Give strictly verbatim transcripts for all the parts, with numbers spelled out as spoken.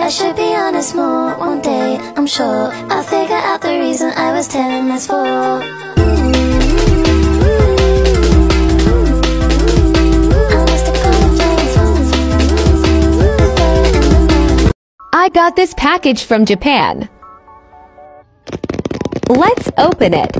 I should be honest more. One day, I'm sure I'll figure out the reason I was tearing this for. I got this package from Japan. Let's open it.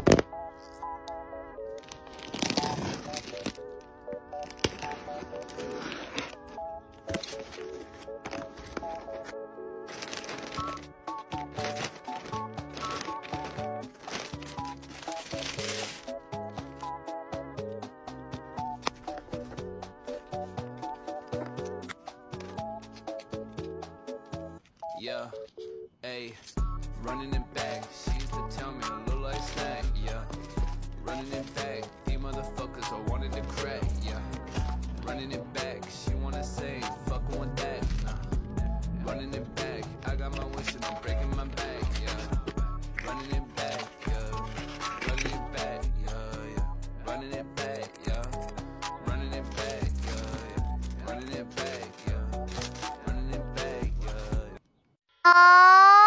Yeah, ayy, running it back. She used to tell me a little like snack. Yeah, running it back. These motherfuckers I wanted to crack. Yeah, running it back. She wanna say fucking with that. Nah, running it back. I got my wish and I'm breaking my back. Yeah, running it back. Yeah, running it back. Yeah, yeah, running it back. Yeah, running it back. Yeah, yeah, running it back. Yeah, running it back. Yeah.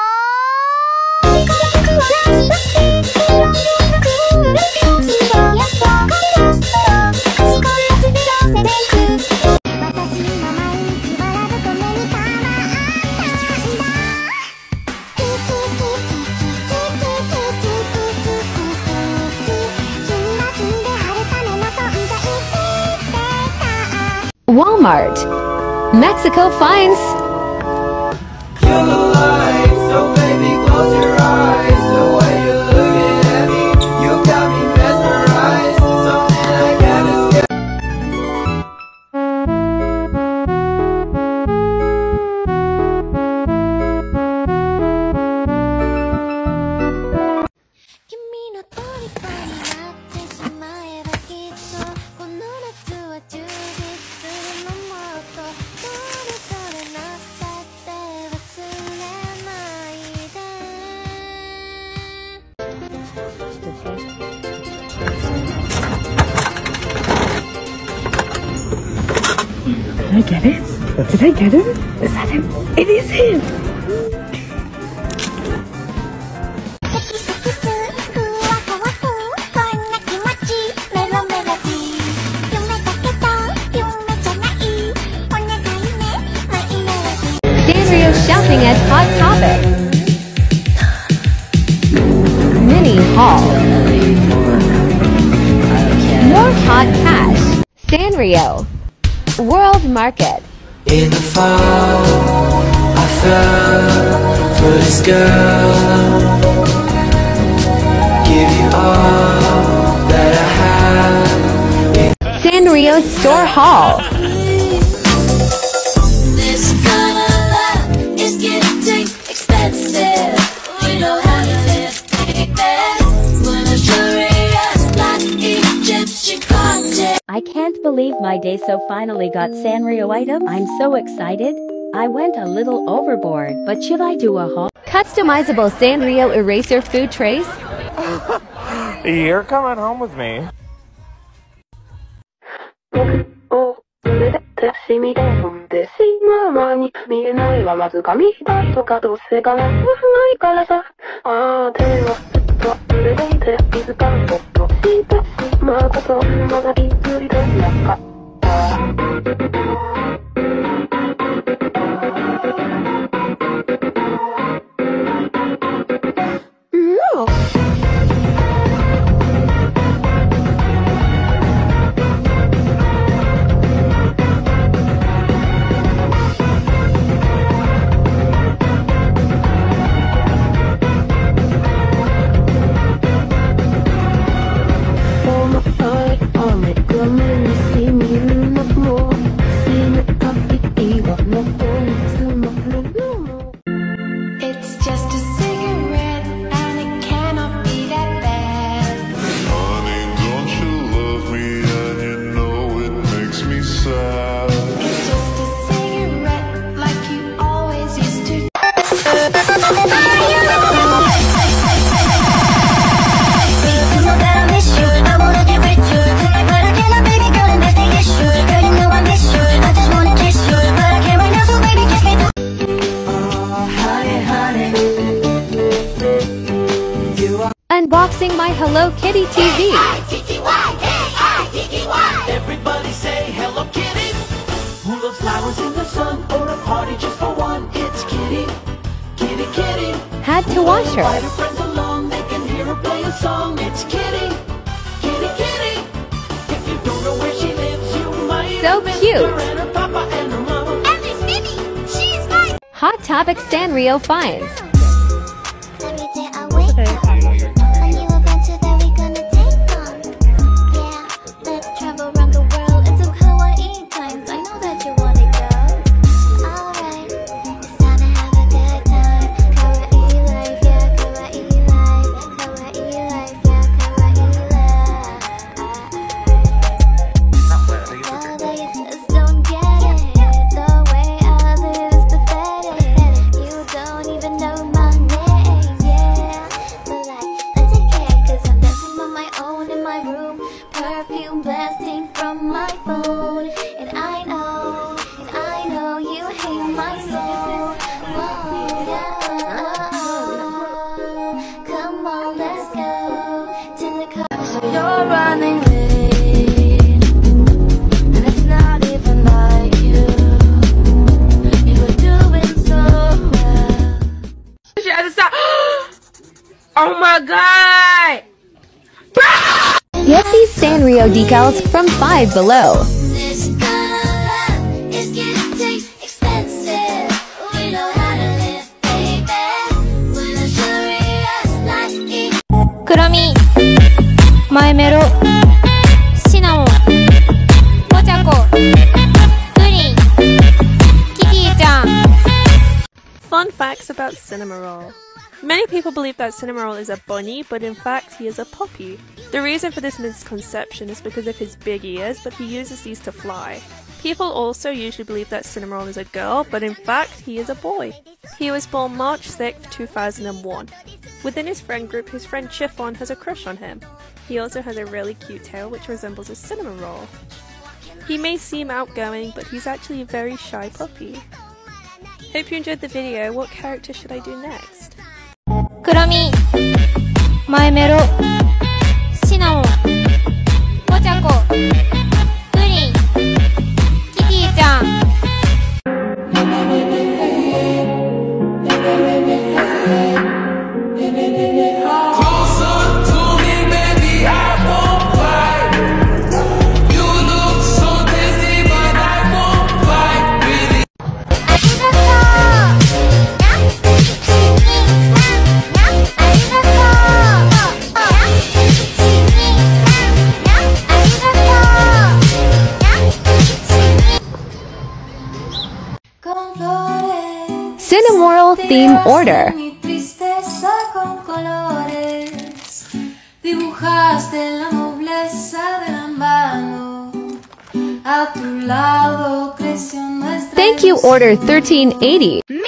Walmart. Mexico finds. You're the light, so baby close your eyes. The way you're looking at me, you got me mesmerized. Something I can't escape. Did I get it? Did I get it? Is that him? It is him! Sanrio shopping at Hot Topic. Mini haul. More hot cash. Sanrio. World Market. In the fall, I fell for this girl. Give you all that I have. Sanrio Store Haul. This kind of love is getting too expensive. We know how to live it bad. When I luxurious black Egyptian content. I can't believe my day so finally got Sanrio item. I'm so excited. I went a little overboard, but should I do a haul? Customizable Sanrio eraser food trays. You're coming home with me. しみで飲んでしまう前に見えないはまず紙だとかどうせかなわないからさああ手はずっと濡れていて気づかんそっとしてしまうことまだ気づいてなかった unboxing my Hello Kitty T V. Everybody say Hello Kitty. Who loves flowers in the sun or a party just for one? It's Kitty, Kitty, Kitty. Had to wash Invite her. her friends along, they can hear her play a song. It's Kitty, Kitty, Kitty. If you don't know where she lives, you might So miss cute. her and her papa and her mama. And Miss Minnie, she's mine. Hot Topic Sanrio finds. Every day I wake up, a new adventure that we gonna take on. Yeah, let's travel around the world in some kawaii times. I know that you wanna go. Alright, it's time to have a good time. Kawaii life, yeah, kawaii life. Kawaii life, yeah, kawaii life. Now that you just don't get it, the way I live is pathetic. You don't even know my name, yeah. But like, that's okay, cause I'm dancing on my own in my room. Perfume blasting from my phone. And I know, and I know you hate my soul. Whoa, yeah. Come on, let's go to the car. So you're running late, and it's not even like you. You were doing so well. She had to stop. Oh my god! Get these Sanrio decals from Five Below. This kind of love is getting expensive. We know how to live, baby. We're luxurious like it. クロミ、マイメロ、シナモン、ポチャコ、プリン、キティちゃん。 Fun facts about Cinnamoroll. Many people believe that Cinnamoroll is a bunny, but in fact he is a puppy. The reason for this misconception is because of his big ears, but he uses these to fly. People also usually believe that Cinnamoroll is a girl, but in fact he is a boy. He was born March sixth, two thousand one. Within his friend group, his friend Chiffon has a crush on him. He also has a really cute tail which resembles a cinnamon roll. He may seem outgoing, but he's actually a very shy puppy. Hope you enjoyed the video. What character should I do next? クロミ、マイメロ、シナモン、ポチャコ、プリン、キティちゃん。 Cinnamoroll theme order. Mi tristeza con colores, dibujaste la nobleza de la mano. A tu lado creció nuestra Thank you, Order thirteen eighty.